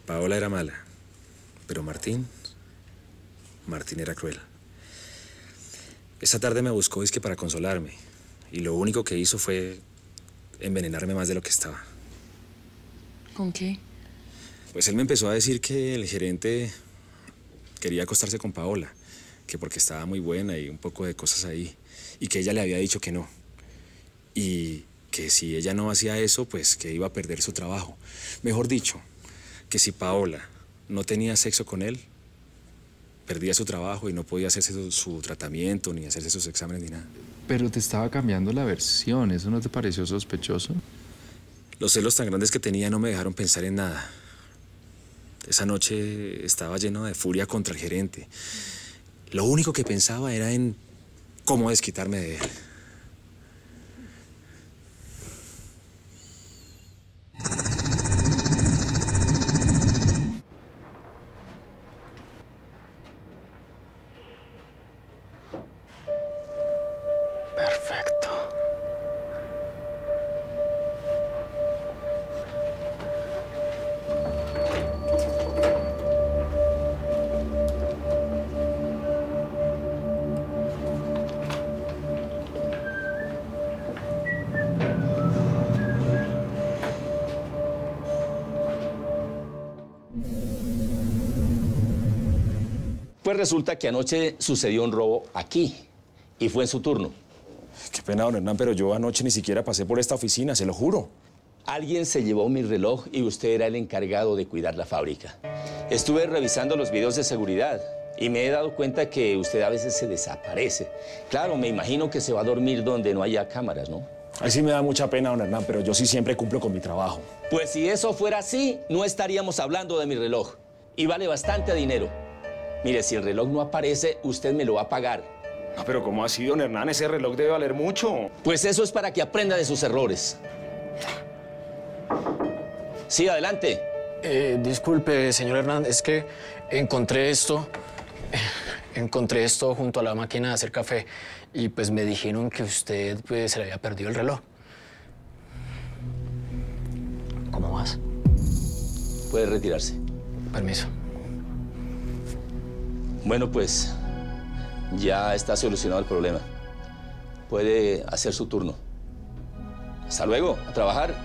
Paola era mala, pero Martín... Martín era cruel. Esa tarde me buscó, es que para consolarme. Y lo único que hizo fue envenenarme más de lo que estaba. ¿Con qué? Pues él me empezó a decir que el gerente quería acostarse con Paola, que porque estaba muy buena y un poco de cosas ahí, y que ella le había dicho que no. Y que si ella no hacía eso, pues que iba a perder su trabajo. Mejor dicho, que si Paola no tenía sexo con él, perdía su trabajo y no podía hacerse su, su tratamiento, ni hacerse sus exámenes, ni nada. Pero te estaba cambiando la versión, ¿eso no te pareció sospechoso? Los celos tan grandes que tenía no me dejaron pensar en nada. Esa noche estaba lleno de furia contra el gerente. Lo único que pensaba era en cómo desquitarme de él. Perfecto. Pues resulta que anoche sucedió un robo aquí y fue en su turno. Qué pena, don Hernán, pero yo anoche ni siquiera pasé por esta oficina, se lo juro. Alguien se llevó mi reloj y usted era el encargado de cuidar la fábrica. Estuve revisando los videos de seguridad y me he dado cuenta que usted a veces se desaparece. Claro, me imagino que se va a dormir donde no haya cámaras, ¿no? Ahí sí me da mucha pena, don Hernán, pero yo sí siempre cumplo con mi trabajo. Pues si eso fuera así, no estaríamos hablando de mi reloj. Y vale bastante dinero. Mire, si el reloj no aparece, usted me lo va a pagar. No, pero ¿cómo así, don Hernán? Ese reloj debe valer mucho. Pues eso es para que aprenda de sus errores. Sí, adelante. Eh, disculpe, señor Hernán, es que encontré esto, encontré esto junto a la máquina de hacer café y pues me dijeron que usted pues, se le había perdido el reloj. ¿Cómo vas? Puede retirarse. Permiso. Bueno, pues ya está solucionado el problema. Puede hacer su turno. Hasta luego, a trabajar.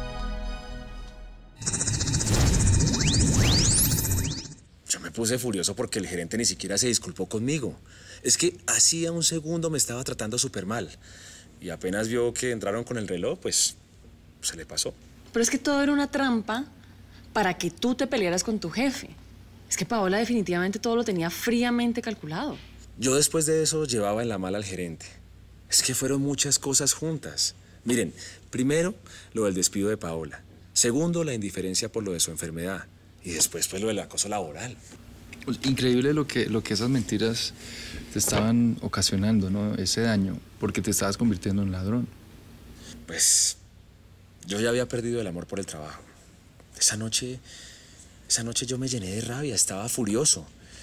Yo me puse furioso porque el gerente ni siquiera se disculpó conmigo. Es que hacía un segundo me estaba tratando súper mal. Y apenas vio que entraron con el reloj, pues se le pasó. Pero es que todo era una trampa para que tú te pelearas con tu jefe. Es que Paola definitivamente todo lo tenía fríamente calculado. Yo después de eso llevaba en la mala al gerente. Es que fueron muchas cosas juntas. Miren, primero, lo del despido de Paola. Segundo, la indiferencia por lo de su enfermedad. Y después, pues, lo del acoso laboral. Pues, increíble lo que, lo que esas mentiras te estaban ocasionando, ¿no? Ese daño, porque te estabas convirtiendo en ladrón. Pues, yo ya había perdido el amor por el trabajo. Esa noche... Esa noche yo me llené de rabia, estaba furioso.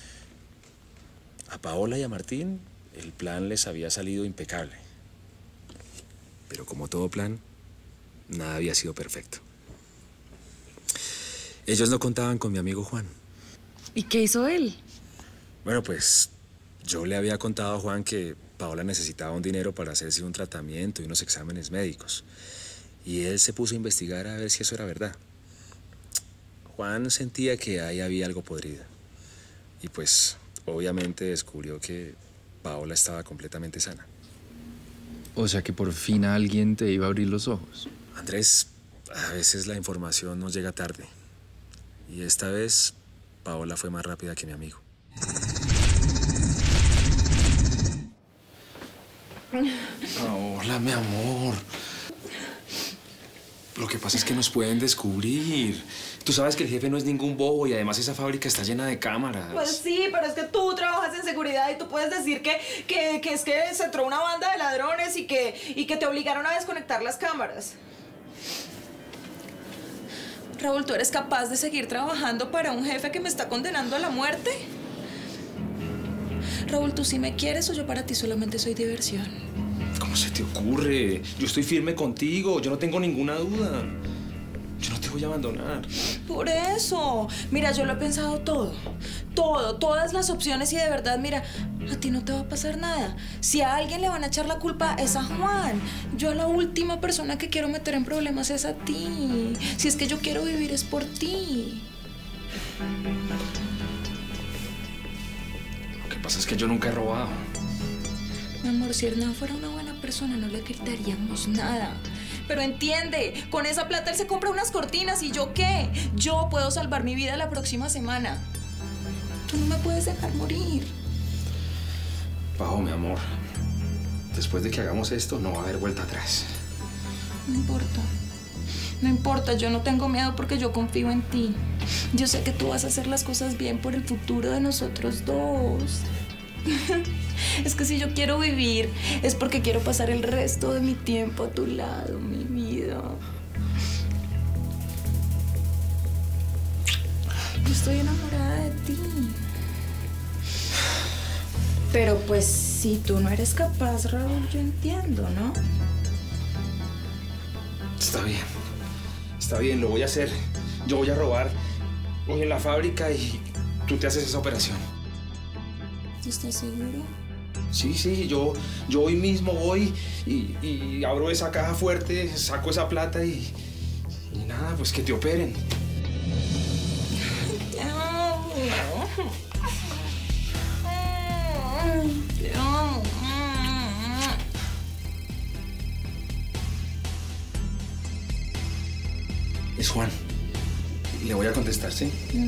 A Paola y a Martín, el plan les había salido impecable. Pero como todo plan, nada había sido perfecto. Ellos no contaban con mi amigo Juan. ¿Y qué hizo él? Bueno, pues yo le había contado a Juan que Paola necesitaba un dinero para hacerse un tratamiento y unos exámenes médicos. Y él se puso a investigar a ver si eso era verdad. Juan sentía que ahí había algo podrido. Y pues, obviamente descubrió que Paola estaba completamente sana. O sea que por fin alguien te iba a abrir los ojos. Andrés, a veces la información nos llega tarde. Y esta vez, Paola fue más rápida que mi amigo. Paola, mi amor. Lo que pasa es que nos pueden descubrir. Tú sabes que el jefe no es ningún bobo y además esa fábrica está llena de cámaras. Pues sí, pero es que tú trabajas en seguridad y tú puedes decir que, que, que es que se entró una banda de ladrones y que, y que te obligaron a desconectar las cámaras. Raúl, ¿tú eres capaz de seguir trabajando para un jefe que me está condenando a la muerte? Raúl, ¿tú sí me quieres o yo para ti solamente soy diversión? ¿Cómo se te ocurre? Yo estoy firme contigo, yo no tengo ninguna duda. Yo no te voy a abandonar. Por eso. Mira, yo lo he pensado todo. Todo, todas las opciones y de verdad, mira, a ti no te va a pasar nada. Si a alguien le van a echar la culpa es a Juan. Yo la última persona que quiero meter en problemas es a ti. Si es que yo quiero vivir es por ti. Lo que pasa es que yo nunca he robado. Mi amor, si Hernán fuera una buena persona no le quitaríamos nada. Pero entiende, con esa plata él se compra unas cortinas y ¿yo qué? Yo puedo salvar mi vida la próxima semana. Tú no me puedes dejar morir. Pao, mi amor, después de que hagamos esto no va a haber vuelta atrás. No importa. No importa, yo no tengo miedo porque yo confío en ti. Yo sé que tú vas a hacer las cosas bien por el futuro de nosotros dos. Es que si yo quiero vivir, es porque quiero pasar el resto de mi tiempo a tu lado, mi vida. Yo estoy enamorada de ti. Pero pues si tú no eres capaz, Raúl, yo entiendo, ¿no? Está bien. Está bien, lo voy a hacer. Yo voy a robar hoy en la fábrica y tú te haces esa operación. ¿Estás seguro? Sí, sí, yo, yo hoy mismo voy y, y abro esa caja fuerte, saco esa plata y, y nada, pues que te operen. Te amo. Te amo. Es Juan. Le voy a contestar, ¿sí? Uh-huh.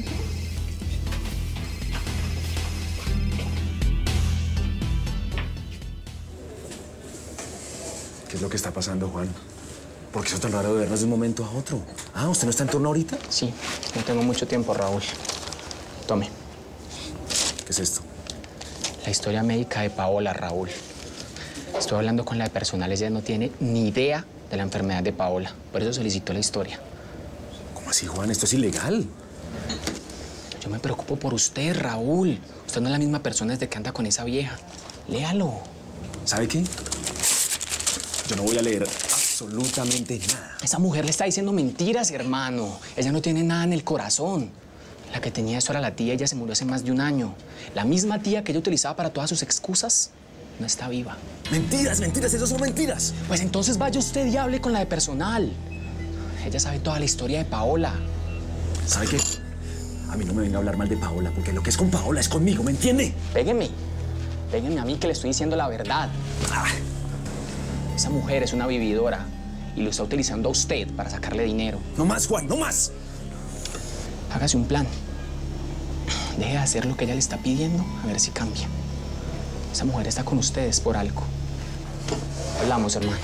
¿Qué es lo que está pasando, Juan? ¿Por qué es tan raro de vernos de un momento a otro? Ah, ¿usted no está en turno ahorita? Sí, no tengo mucho tiempo, Raúl. Tome. ¿Qué es esto? La historia médica de Paola, Raúl. Estoy hablando con la de personal, ella no tiene ni idea de la enfermedad de Paola. Por eso solicitó la historia. ¿Cómo así, Juan? Esto es ilegal. Yo me preocupo por usted, Raúl. Usted no es la misma persona desde que anda con esa vieja. Léalo. ¿Sabe qué? Yo no voy a leer absolutamente nada. Esa mujer le está diciendo mentiras, hermano. Ella no tiene nada en el corazón. La que tenía eso era la tía, ella se murió hace más de un año. La misma tía que ella utilizaba para todas sus excusas no está viva. Mentiras, mentiras, eso son mentiras. Pues entonces vaya usted y hable con la de personal. Ella sabe toda la historia de Paola. ¿Sabe qué? A mí no me venga a hablar mal de Paola, porque lo que es con Paola es conmigo, ¿me entiende? Pégueme. Pégueme a mí que le estoy diciendo la verdad. Ah. Esa mujer es una vividora y lo está utilizando a usted para sacarle dinero. No más, Juan, no más. Hágase un plan. Deje de hacer lo que ella le está pidiendo, a ver si cambia. Esa mujer está con ustedes por algo. Hablamos, hermano.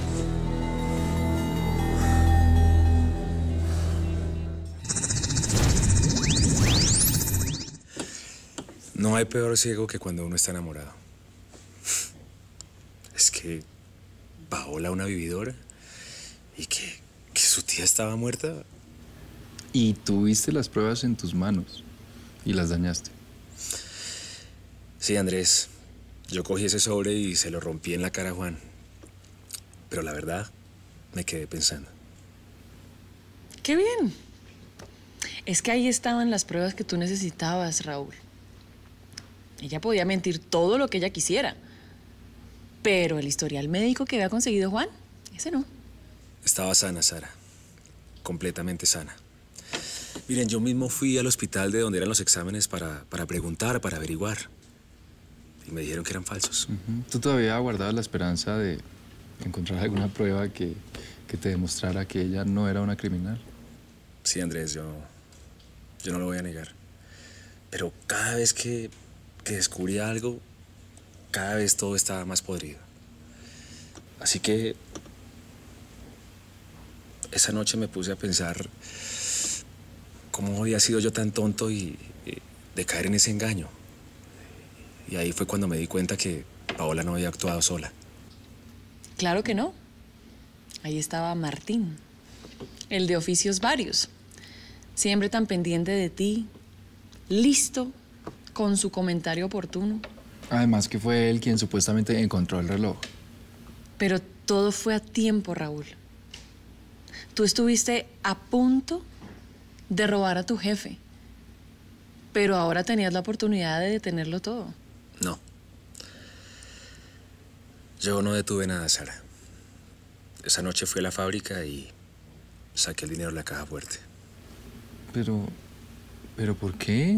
No hay peor ciego que cuando uno está enamorado. Es que Paola, una vividora, y que, que su tía estaba muerta. Y tuviste las pruebas en tus manos y las dañaste. Sí, Andrés. Yo cogí ese sobre y se lo rompí en la cara a Juan. Pero la verdad, me quedé pensando. ¡Qué bien! Es que ahí estaban las pruebas que tú necesitabas, Raúl. Ella podía mentir todo lo que ella quisiera. Pero el historial médico que había conseguido Juan, ese no. Estaba sana, Sara. Completamente sana. Miren, yo mismo fui al hospital de donde eran los exámenes para, para preguntar, para averiguar. Y me dijeron que eran falsos. Uh-huh. ¿Tú todavía guardabas la esperanza de encontrar alguna prueba que, que te demostrara que ella no era una criminal? Sí, Andrés, yo, yo no lo voy a negar. Pero cada vez que, que descubría algo, cada vez todo estaba más podrido. Así que esa noche me puse a pensar cómo había sido yo tan tonto y, y de caer en ese engaño. Y ahí fue cuando me di cuenta que Paola no había actuado sola. Claro que no. Ahí estaba Martín, el de oficios varios. Siempre tan pendiente de ti, listo, con su comentario oportuno. Además que fue él quien supuestamente encontró el reloj. Pero todo fue a tiempo, Raúl. tú estuviste a punto de robar a tu jefe, pero ahora tenías la oportunidad de detenerlo todo. No. Yo no detuve nada, Sara. Esa noche fui a la fábrica y saqué el dinero de la caja fuerte. Pero... ¿pero por qué?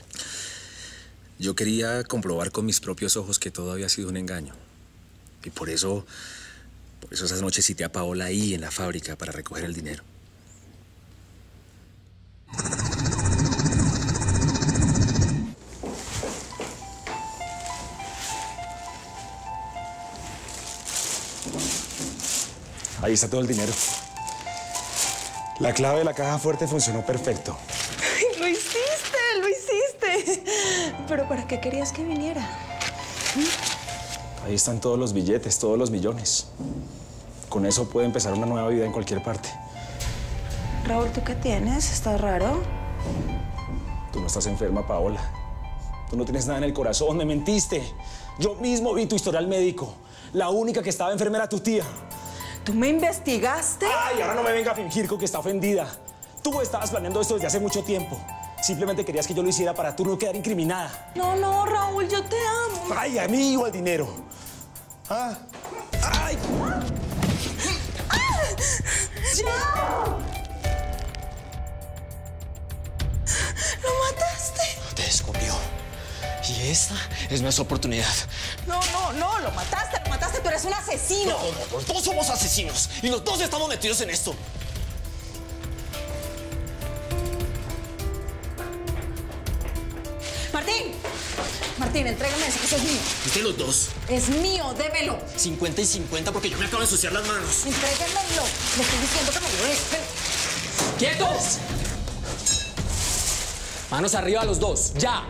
Yo quería comprobar con mis propios ojos que todo había sido un engaño. Y por eso... por eso esas noches cité a Paola ahí en la fábrica para recoger el dinero. Ahí está todo el dinero. La clave de la caja fuerte funcionó perfecto. Lo hiciste, lo hiciste. ¿Pero para qué querías que viniera? Ahí están todos los billetes, todos los millones. Con eso puede empezar una nueva vida en cualquier parte. Raúl, ¿tú qué tienes? ¿Estás raro? Tú no estás enferma, Paola. Tú no tienes nada en el corazón, me mentiste. Yo mismo vi tu historial médico. La única que estaba enferma era tu tía. ¿Tú me investigaste? Ay, ahora no me venga a fingir con que está ofendida. Tú estabas planeando esto desde hace mucho tiempo. Simplemente querías que yo lo hiciera para tú no quedar incriminada. No, no, Raúl, yo te amo. Ay, a mí o al dinero. ¿Ah? ¡Ay! ¡Ah! ¡Ya! ¡Lo mataste! Te descubrió. Y esta es nuestra oportunidad. No, no, no, lo mataste, lo mataste, tú eres un asesino. No, no, los dos somos asesinos y los dos estamos metidos en esto. Martín, Martín, entrégame eso, eso es mío. ¿Es de los dos? Es mío, démelo. cincuenta y cincuenta porque yo me acabo de ensuciar las manos. Entréguenmelo. Le estoy diciendo que me lo des. ¡Quietos! Manos arriba los dos, ya.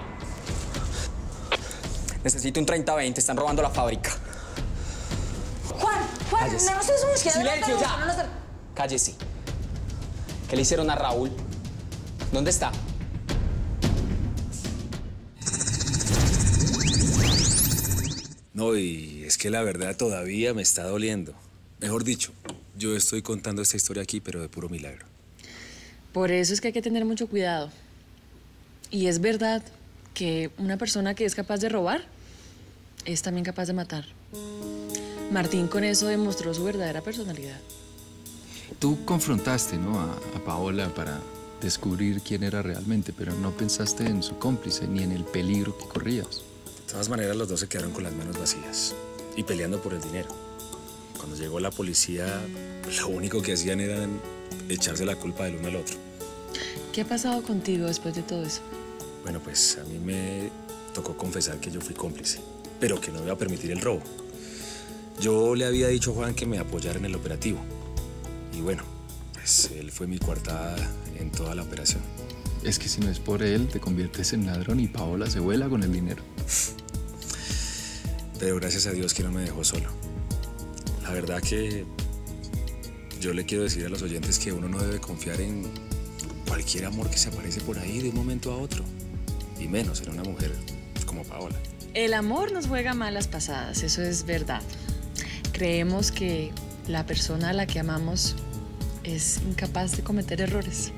Necesito un treinta veinte, están robando la fábrica. Juan, Juan, Cállese. no nos subimos. Silencio, ya. No nos... Cállese. ¿Qué le hicieron a Raúl? ¿Dónde está? No, y es que la verdad todavía me está doliendo. Mejor dicho, yo estoy contando esta historia aquí, pero de puro milagro. Por eso es que hay que tener mucho cuidado. Y es verdad que una persona que es capaz de robar es también capaz de matar. Martín con eso demostró su verdadera personalidad. Tú confrontaste, ¿no?, a, a Paola para descubrir quién era realmente, pero no pensaste en su cómplice ni en el peligro que corrías. De todas maneras, los dos se quedaron con las manos vacías y peleando por el dinero. Cuando llegó la policía, lo único que hacían era echarse la culpa del uno al otro. ¿Qué ha pasado contigo después de todo eso? Bueno, pues a mí me tocó confesar que yo fui cómplice, pero que no iba a permitir el robo. Yo le había dicho a Juan que me apoyara en el operativo. Y bueno, pues él fue mi coartada en toda la operación. Es que si no es por él, te conviertes en ladrón y Paola se vuela con el dinero. Pero gracias a Dios que no me dejó solo. La verdad que yo le quiero decir a los oyentes que uno no debe confiar en cualquier amor que se aparece por ahí de un momento a otro. Y menos en una mujer como Paola. El amor nos juega malas pasadas, eso es verdad. Creemos que la persona a la que amamos es incapaz de cometer errores.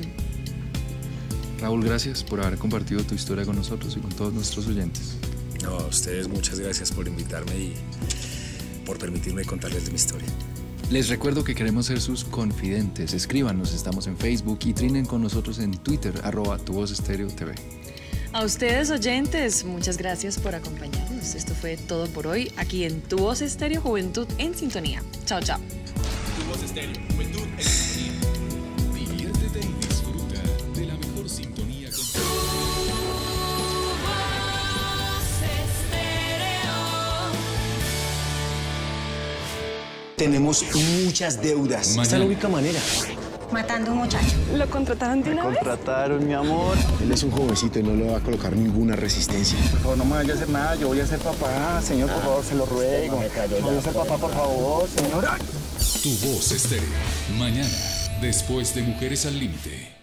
Raúl, gracias por haber compartido tu historia con nosotros y con todos nuestros oyentes. No, a ustedes muchas gracias por invitarme y por permitirme contarles de mi historia. Les recuerdo que queremos ser sus confidentes. Escríbanos, estamos en Facebook y trinen con nosotros en Twitter, arroba Tu Voz Estéreo T V. A ustedes, oyentes, muchas gracias por acompañarnos. Esto fue todo por hoy aquí en Tu Voz Estéreo, Juventud en Sintonía. Chao, chao. Tu Voz Estéreo, Juventud en Sintonía. Diviértete y disfruta de la mejor sintonía con tu Tenemos muchas deudas. Esta es la única manera. Matando a un muchacho. ¿Lo contrataron de Me contrataron, mi amor. Él es un jovencito y no le va a colocar ninguna resistencia. Por favor, no me vaya a hacer nada. Yo voy a ser papá. Señor, por favor, se lo ruego. Voy a ser papá, por favor, señor. Tu Voz Estéreo. Mañana, después de Mujeres al Límite.